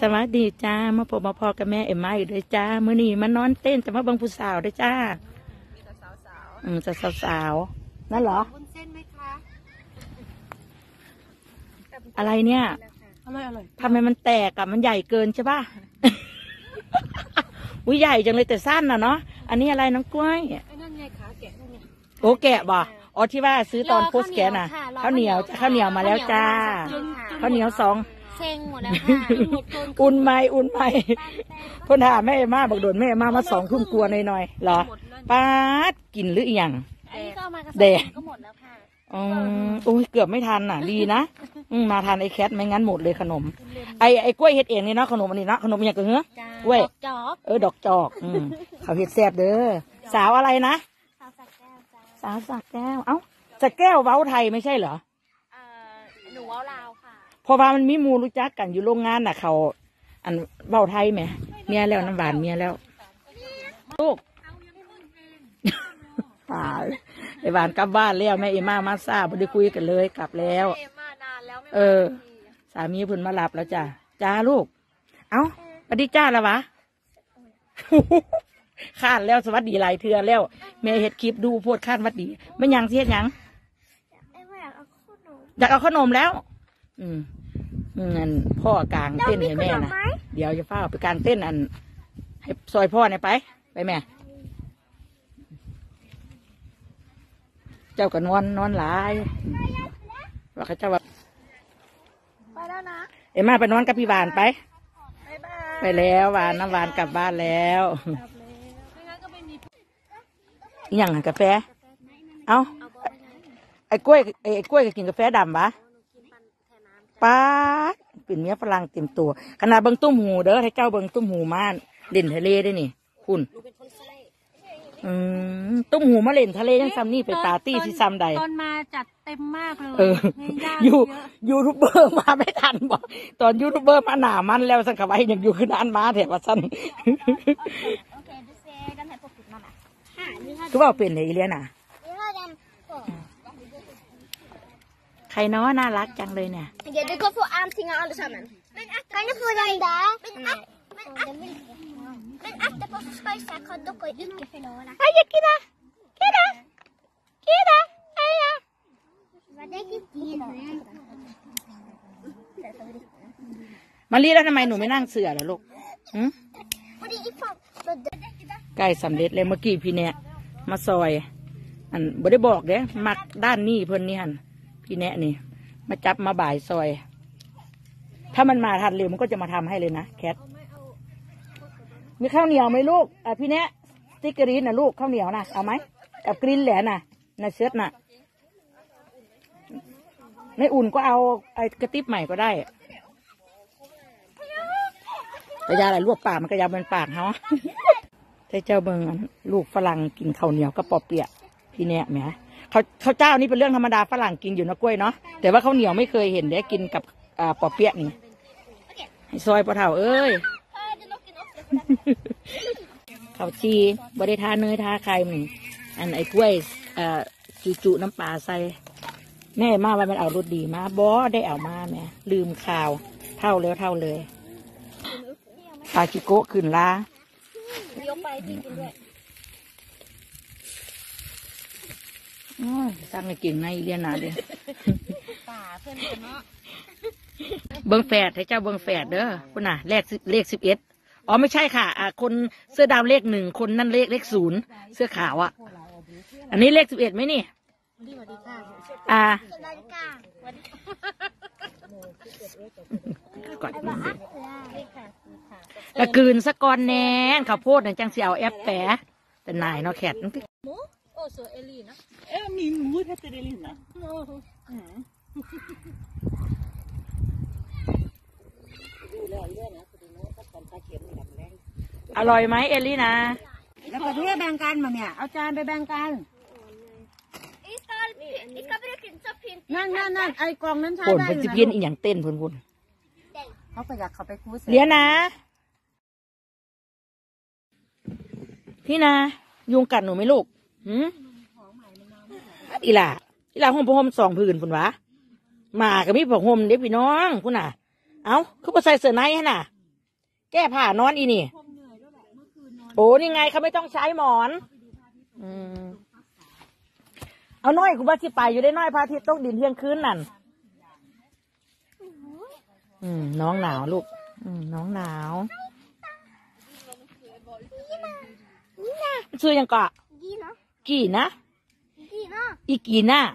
สวัสดีจ้ามาพบมาพอกับแม่เอ็มมาอยู่ด้วยจ้ามื้อนี้มานอนเต้นจะมาเบิ่งผู้สาวด้วยจ้ามีแต่สาวจะสาวนั่นเหรอวุ้นเส้นไหมคะอะไรเนี่ยอร่อยทำไมมันแตกอะมันใหญ่เกินใช่ป่ะ อุ้ยใหญ่จังเลยแต่สั้นน่ะเนาะอันนี้อะไรน้องกล้วยไอ้นั่นไงขาแกะนั่นไงโอ้แกะบ่อ๋อที่ว่าซื้อตอนโพสแกะน่ะข้าวเหนียวมาแล้วจ้าข้าวเหนียว2 เซ็งหมดแล้วค่ะอุ่นไหมพ่นถามแม่มาบอกโดนแม่มา2 ทุ่มกลัวหน่อยๆเหรอป้าดกินหรืออีหยังแดกก็หมดแล้วค่ะโอ้ยเกือบไม่ทันน่ะดีนะมาทานไอ้แคทไม่งั้นหมดเลยขนมไอ้กล้วยเฮ็ดเองนี่เนาะขนมอันนี้เนาะขนมอย่างก็เหือกล้วยดอกจอกเขาเฮ็ดแซ่บเด้อสาวอะไรนะสาวสักแก้วเอ้าสักแก้วเว้าไทยไม่ใช่เหรอหนูเว้าลาวค่ะเพราะว่ามันมีมูรู้จักกันอยู่โรงงานน่ะเขาอันเว้าไทยไหมเมียแล้วน้ำหวานเมียแล้วลูกตายไอ้หวานกลับบ้านแล้วแม่เอม่ามาทราบไม่ได้คุยกันเลยกลับแล้วสามีเพิ่นมาหลับแล้วจ้าลูกเอ้าสวัสดีจ้าแล้ววะข้านแล้วสวัสดีหลายเทื่อแล้วแม่เฮ็ดคลิปดูโพดข้านวัดดีไม่ยังเสียยังอยากเอาขนมแล้วพ่อกลางเต้นให้แม่นะเดี๋ยวจะเฝ้าไปกลางเต้นอันให้ซอยพ่อเนี่ยไปแม่เจ้าก็นอนหลายว่าเขาเจ้าว่าไปแล้วนะเอ็มมาไปนอนกับพี่หวานไปแล้วหวานน้ำหวานกลับบ้านแล้วอย่างกาแฟเอาไอ้กล้วยก็กินกาแฟดำปะป้าเป็นเมียฝรั่งเต็มตัวขนาดเบิ้งตุ้มหูเด้อให้เจ้าเบิ้งตุ้มหูมาเด่นทะเลได้นี่คุณตุ้มหูมาเล่นทะเลยังซ้ำนี่ไปปาร์ตี้ที่ซ้ำใดตอนมาจัดเต็มมากเลยยูทูบเบอร์มาไม่ทันบอกตอนยูทูบเบอร์มาหนามันแล้วสังขวายยังอยู่ขึ้นอันมาแถวสั้นคือว่าเป็นเลยอีเลียน่ะใครเนาะน่ารักจังเลยเนี่ย Ja, det går för allting allesammen. Kan du få den där? Men etterpå så skal jeg se hva dere ikke får lov til. Hei, Kida! Heia! Var det ikke dine? มาลีแล้วทำไมหนูไม่นั่งเสือล่ะลูกใกล้สำเร็จเลยเมื่อกี้พี่เนี่ยมาซอยอันบ่ได้บอกเด้มักด้านนี้เพิ่นนี่หันพี่แนะนี่มาจับมาบ่ายซอยถ้ามันมาทันเร็วมันก็จะมาทำให้เลยนะแคทมีข้าวเหนียวไหมลูกพี่แนะสติ๊กเกอรีนนะลูกข้าวเหนียวนะเอาไหมกับกรินแหละน่ะในเซตน่ะไม่อุ่นก็เอาไอ้กระติบใหม่ก็ได้กระยาอะไรลวกปากมันกระยาเป็นปากเขาใช่เจ้าเบิงลูกฝรั่งกินข้าวเหนียวกับปอเปียะพี่แนะไหมข้าวเจ้านี่เป็นเรื่องธรรมดาฝรั่งกินอยู่นะกล้วยเนาะแต่ว่าข้าวเหนียวไม่เคยเห็นได้กินกับปอเปี๊ยะนี่ซอยปลาเถาเอ้ยข้าวจีบริทาเนยทาไข่อันไอ้กล้วยจุน้ำปลาใส่แม่มาว่ามันเอารสดีมาบอได้เอามาแม่ลืมข่าวเท่าเลยปลาชิโกะขึ้นลายกไปกินด้วยสร้างให้เก่งในเรียนหนาเลยเบิ้งแฝดให้เจ้าเบิ้งแฝดเด้อคุณน่ะเลข11อ๋อไม่ใช่ค่ะคนเสื้อดำเลข1คนนั่นเลข0เสื้อขาวอ่ะอันนี้เลข11ไหมนี่ก่อนกระกืนสะกอนแนนข้าวโพดนั่นจังเสียวแอปแปะแต่นายเนาะแขก så Elina. Min mor heter Elina. อร่อยไหมเอลี่นะแล้วก็เพื่อแบ่งกันมาเนี่ยเอาจานไปแบ่งกันนั่นไอ้กล่องนั้นใช้ได้เป็นจิเพี้ยนอีกอย่างเต้นพุ่นเขาไปอยากเขาไปคูเลี้ยนะพี่นะยุงกัดหนูไหมลูกอีหล่าห่มผ้าห่ม2 ผืนพุ่นวะมากับมีผ้าห่มเด็กพี่น้องพุ่นน่ะเอ้าคือมาใส่เสื้อในฮะน่ะแก้ผ้านอนอีนี่โอ้นี่ไงเขาไม่ต้องใช้หมอนเอาน้อยกูว่าสิไปอยู่ได้น้อยพระอาทิตย์ตกดินเที่ยงคืนนั่นน้องหนาวลูกน้องหนาวชื่อยังกะกี่นะอีกีน่า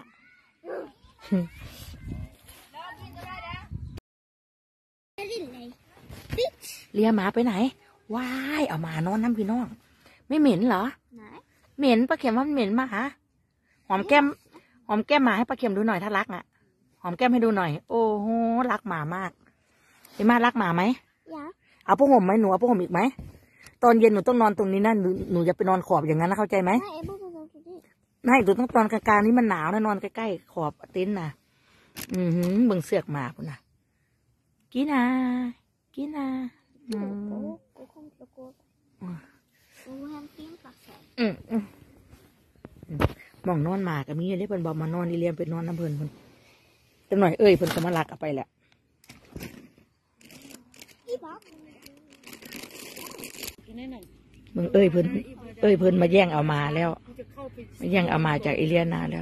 เลียหมาไปไหนว้ายเอาหมานอนน้ำพี่น้องไม่เหม็นเหรอเหม็นป้าเข็มว่ามันเหม็นมาฮะหอมแก้มหมาให้ป้าเข็มดูหน่อยถ้ารักอ่ะหอมแก้มให้ดูหน่อยโอ้โหรักหมามากไอ้มารักหมาไหมเอาผ้าห่มไหมหนูเอาผ้าห่มอีกไหมตอนเย็นหนูต้องนอนตรงนี้นะหนูจะไปนอนขอบอย่างนั้นนะเข้าใจไหมไม่หนูต้องตอนกลางๆนี้มันหนาวนะนอนใกล้ๆขอบเต็นท์นะเบิ่งเสือกหมาพุ่นนะกินามองนอนหมากับมีได้เพิ่นบอกมานอนนี่เรียนไปนอนน้ำเพิ่นจังหน่อยเพิ่นก็มาลักเอาไปแหละมึงเพิ่นมาแย่งเอามาแล้วมาแย่งเอามาจากเอเลียนาแล้ว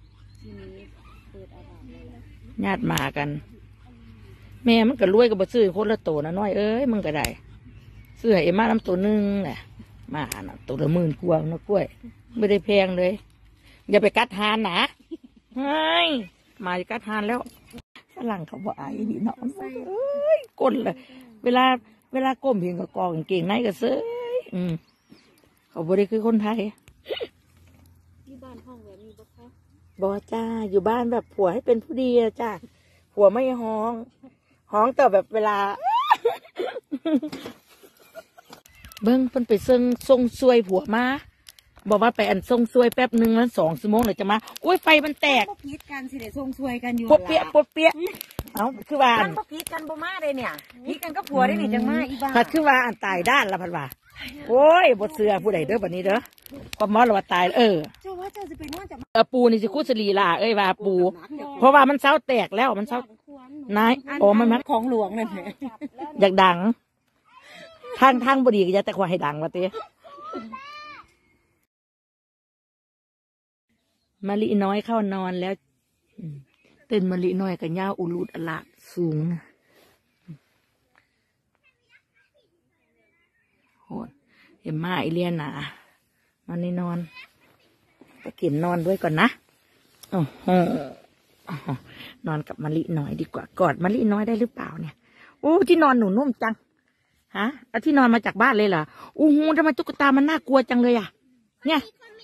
ญาติมากันแม่มันก็รวยก็บ่ซื้อคนละโตนะน้อยมึงก็ได้ซื้อให้เอ็มมาน้ำตัวนึงแหละมาน่ะตัวละ10,000กว่านะกล้วยไม่ได้แพงเลยอย่าไปกัดทานนะเฮ้ยมาจะกัดทานแล้วฝรั่งเขาบอกไอ้ดีเนาะก้นเลยเวลาก้มเพียงกับกองเก่งในก็เซ้ยเขาบริคือคนไทยอยู่บ้านห้องแบบนี้บ่คะบ่จ้าอยู่บ้านแบบผัวให้เป็นผู้ดีจ้าผัวไม่ห้องแต่แบบเวลาเบิ้งเพิ่นไปส่งซวยผัวมาบอกว่าไปอันส่งซวยแป๊บนึงแล้ว2 ชั่วโมงเลยจะมาอุ้ยไฟมันแตกพีดกันสิเดี๋ยวส่งซวยกันอยู่ปวดเปียเอาคือว่าอันพีดกันบ่มาเลยเนี่ยพีดกันก็ผัวได้นี่จังมาอีบ้าผัดคือว่าอันตายด้านละพัดว่าโอ้ยบทเสือผู้ใดเด้อแบบนี้เด้อความมอเราว่าตายเจ้าว่าเจ้าจะไปนอนจะปูนี่สิคุสลีล่ะว่าปูเพราะว่ามันเศร้าแตกแล้วมันเศร้านายโอ้มันของหลวงนั่นแหละอยากดังทางบดีก็จะแต่ควาให้ดังว่าเต้มะลิน้อยเข้านอนแล้วเต้นมะลิน้อยกับย่าอุลุดอละสูงโหดเอ็มมาไอเลียนหนามันนี่นอนไปกินนอนด้วยก่อนนะโอ้โหนอนกับมะลิน้อยดีกว่ากอดมะลิน้อยได้หรือเปล่าเนี่ยโอ้ที่นอนหนูนุ่มจังฮะเอาที่นอนมาจากบ้านเลยเหรออู้หูทำไมตุ๊กตามันน่ากลัวจังเลยอ่ะเนี่ย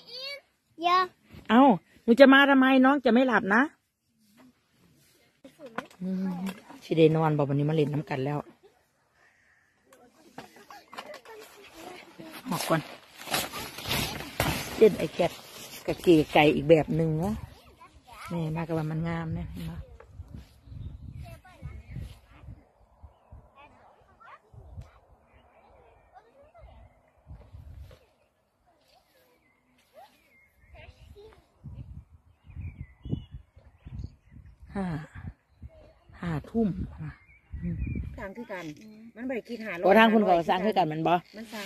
เอาหนูจะมาทำไมน้องจะไม่หลับนะชิเดนอนบอกวันนี้มาเล่นน้ำกันแล้วหอกก่อนเล่นไอแคทกับเก๋ไก่อีกแบบหนึ่งวะแม่มากับว่ามันงามเนี่ยห้าทุ่มสั่งคือกันมันบริกินหาทางคุณก็สั่งคือกันมันบ่มันสั่ง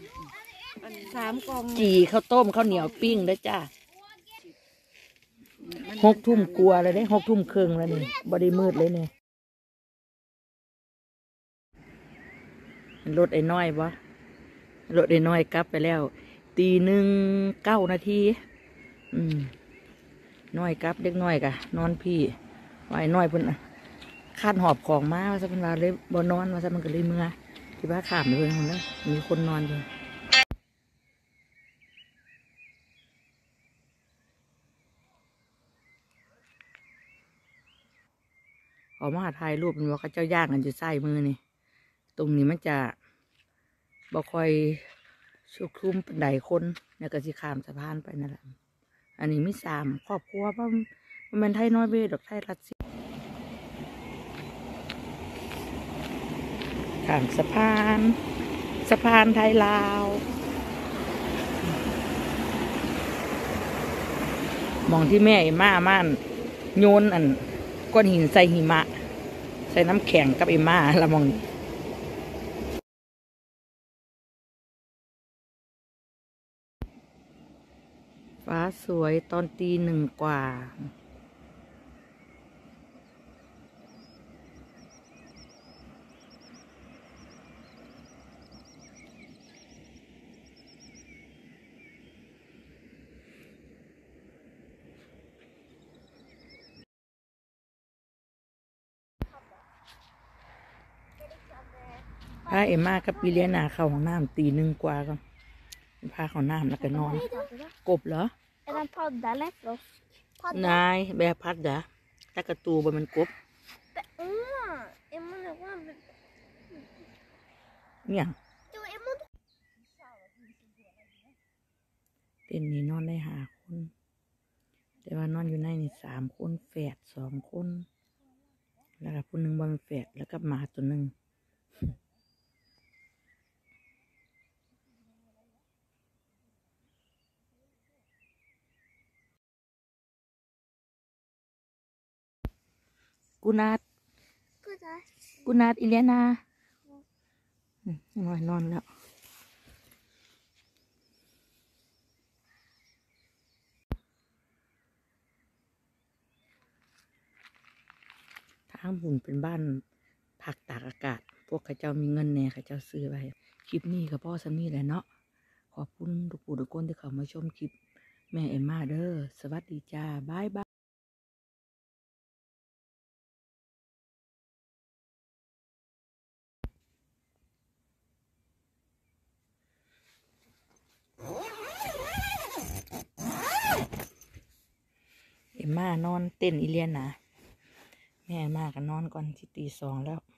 3 กล่องจีข้าวต้มข้าวเหนียวปิ้งได้จ้า6 ทุ่มกลัวเลยเนี่ย6 ทุ่มครึ่งแล้วนี่บริมืดเลยเนี่ยรถไอ้น้อยบ่รถไอ้น้อยกลับไปแล้ว1:09 นาทีน้อยกลับเด็กน้อยกะนอนพี่ไว้น้อยพุ่นคาดหอบของมาว่าซะเพิ่นว่าเลยบ่นอนว่าซะมันก็เลยเมื่อที่บ้านขามเลยคนนั้นมีคนนอนอยู่ออกมาถ่ายรูปมันว่าเขาเจ้าย่างกันอยู่ใส่มือนี่ตรงนี้มันจะบ่ค่อยชุกชุมเป็นใดคนเนี่ยก็สิข้ามสะพานไปนั่นแหละอันนี้มี3 ครอบครัวเพราะมันเป็นไทยน้อยเบ้ดอกไทยรัสเซียข้ามสะพานไทยลาวมองที่แม่ไอ้ม่านโยนอันก้อนหินใส่หิมะใส่น้ำแข็งกับไอ้ม่าละมองฟ้าสวยตอนตีหนึ่งกว่าพาเอ็มมากับปีเลียนาเข้าห้องน้ำตีหนึ่งกว่าก็พาเข้าน้ำแล้วก็นอน กบเหรอ Är den podd eller? Podd? นายแบบพัดจ้ะตะกระตูบมันกบ Jag menar vad? เนี่ย Jo, jag måste. เต็นท์นี้นอนได้5 คน แต่ว่านอนอยู่ในนี่3 คนแฝด2 คน แล้วก็ผู้หนึ่งบ่เป็นแฝดแล้วก็หมาตัวหนึ่งกูนาด Goddag. กูนาดอิเลียนาหน่อยนอนแล้วทางบุญเป็นบ้านพักตากอากาศ พวกข้าเจ้ามีเงินแน่ข้าเจ้าซื้อไว้คลิปนี้ก็พ่อสามีแหละเนาะขอบคุณทุกผู้ทุกคนที่เข้ามาชมคลิปแม่เอ็มมาเด้อสวัสดีจ้าบายบายเอ็มมานอนเต้นอีเลียนนะแม่เอ็มมาก็นอนก่อนที่ตี 2แล้ว